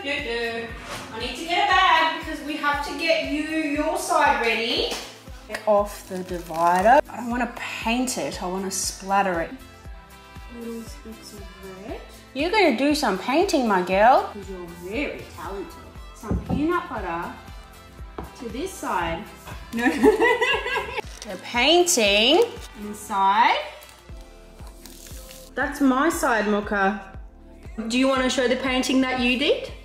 I need to get a bag because we have to get your side ready. Get off the divider. I don't want to paint it, I want to splatter it. Little specks of red. You're going to do some painting, my girl. Because you're very talented. Some peanut butter to this side. No. The painting inside. That's my side, Mooka. Do you want to show the painting that you did?